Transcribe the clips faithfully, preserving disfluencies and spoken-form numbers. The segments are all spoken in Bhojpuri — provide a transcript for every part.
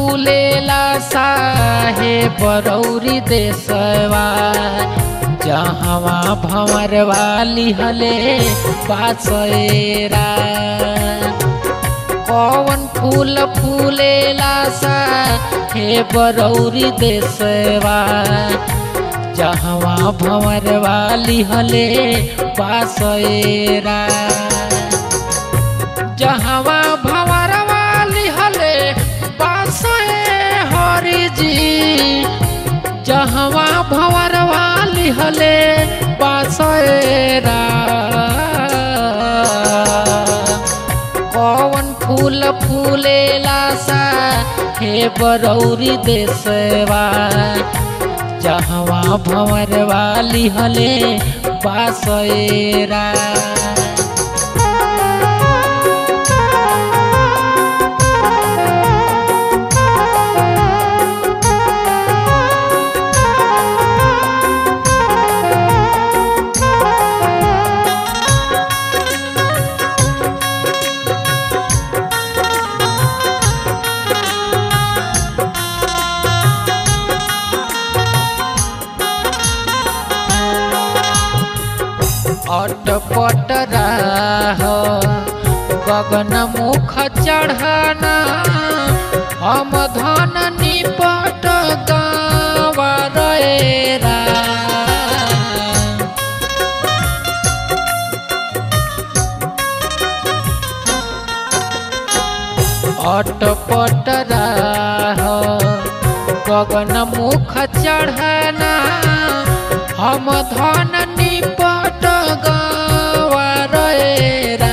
फूलेला साहे बरौरी देशवा जहवा भंवर वाली हले बासेरा कौन फूल फूलेला साहे बरौरी देशवा जहवा भंवर वाली हले बासेरा जहवा भंवर वाली हले बासे हरि जी जहवा भंवर वाली हले बासेरा कौन फूल फूलेला सा हे बरौरी देशवा जहवा भंवर वाली हले बासेरा अटपट राह गगन मुख चढ़ना हम धन निपट गावरेरा अटपट राह गगन मुख चढ़ना हम धन निपट गवारेरा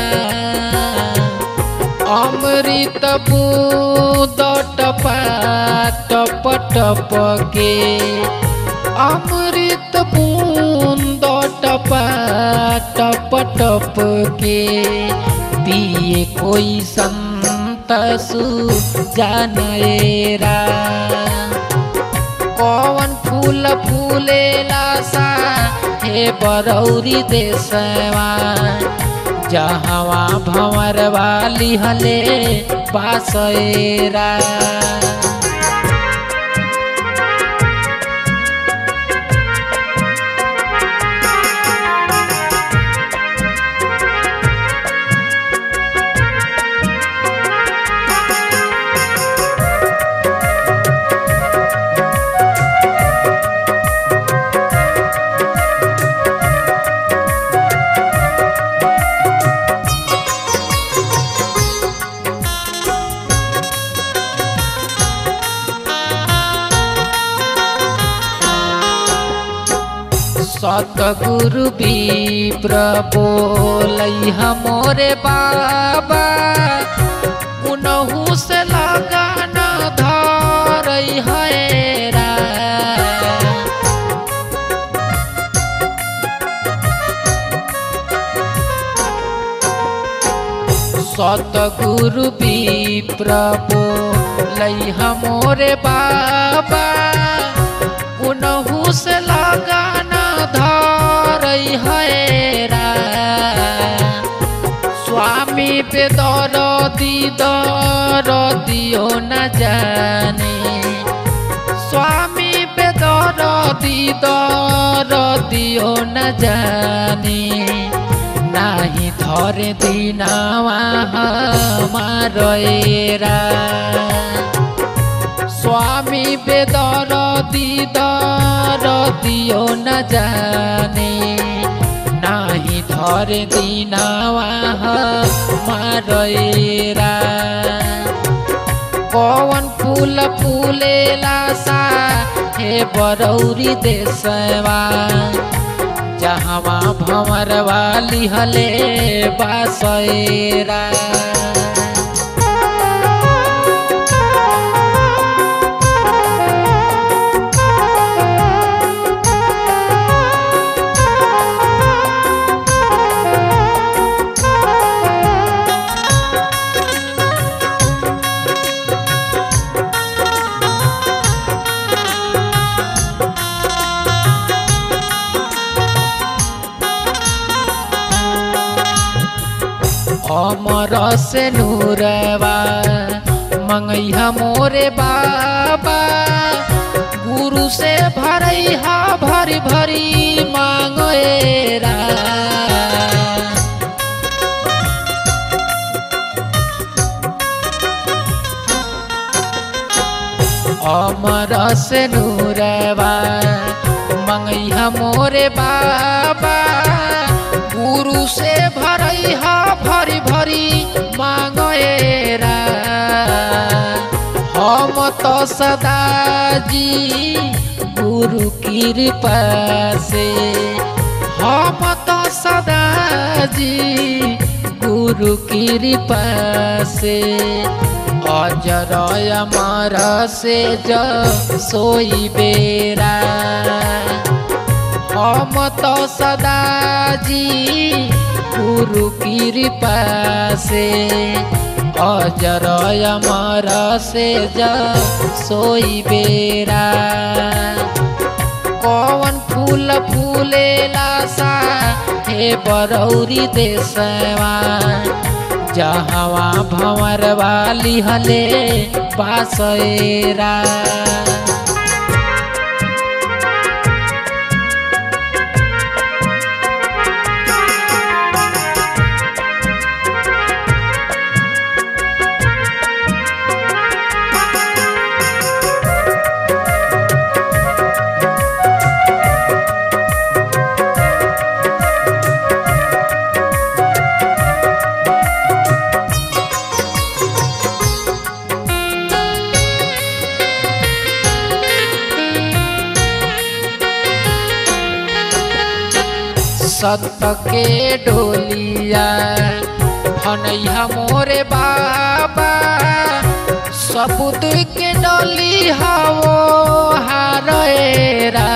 अमृत बूंद टपा टप टप के अमृत बूंद टपा टप टप के पिए कोई संत सुजानेरा कौन फूल फूलेला सा हे बरौरी देशवा जहवा भंवर वाली हले बासेरा सतगुरु विप्र बोलै हमरे बाबा उनहु से लगन धरै हेरा सतगुरु विप्र बोलै हमरे बाबा उनहु से लगन धरै हेरा स्वामी पे दरदी दरदियो न जाने स्वामी पे दरदी दरदियो न जाने नाही धरे दिनावा हमारेरा स्वामी बेदरदी दरदियो न जाने नाही धरे दिनावा हमारेरा कौन फूल फूलेला सा हे बरौरी देशवा जहवा भंवर वाली हले बासेरा अमर से नूरवा मंगैहा मोरे बाबा गुरु से भरैहा भरी भरी मांगेरा। अमर से नूरवा मंगैहा मोरे बाबा गुरु से भरैहा भरी भरी मांगेरा। हम तो सदा जी गुरु कृपा से, हम तो सदा जी गुरु कृपा से अजर अमर से जो सोई बेरा। हम तो सदा जी गुरु कृपा से अजर अमर से जो सोई बेरा। कौन फूल फूलेला सा हे बरौरी देशवा जहवा भंवर वाली हले बासेरा। सत के डोलिया भनैहा मोरे बाबा सबूत के डोली हवो हारेरा।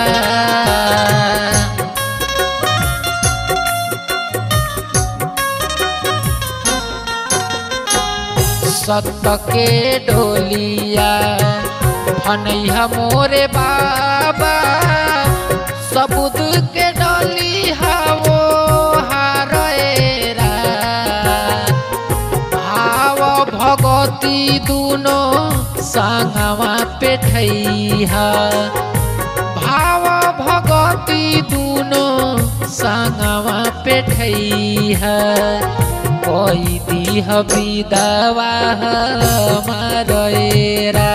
सत के डोलिया भनैहा मोरे बाबा सबूत के डोली हवो हारेरा। भाव भगती दूनो संगवा पेठैहा, भाव भगती दूनो संगवा पेठैहा। कोई दीह विदवा मारेरा।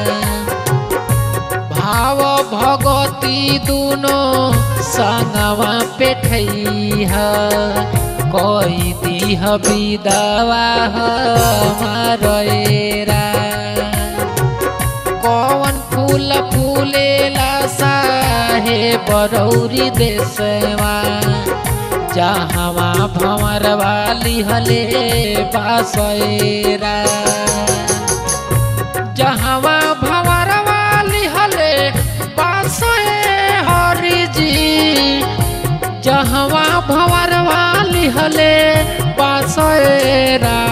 भाव भगती दूनो संगवा पेठैहा कोई दीह विदवा मारेरा। कौन फूल फूलेला सा हे बरौरी देशवा जहवा भंवर वाली हले बासेरा। जहवा भंवर वाली हले बासे हरि जी, जहवा भंवर वाली हले बासेरा।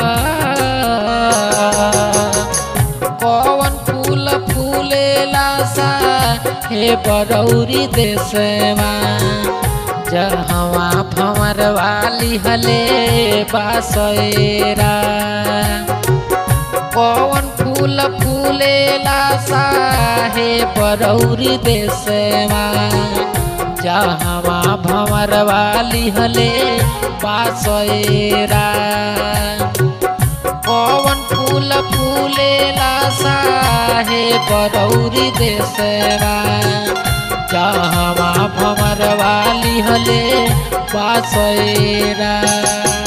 कौन फूल फूलेला सा हे बरौरी देशवा जहवा भंवर वाली हले बासेरा। कौन फूल फूलेला सा हे बरौरी देशवा जहवा भंवर वाली हले बासेरा। कौन फूल फूलेला सा हे बरौरी देशवा जहवा भंवर वाली हले बासेरा।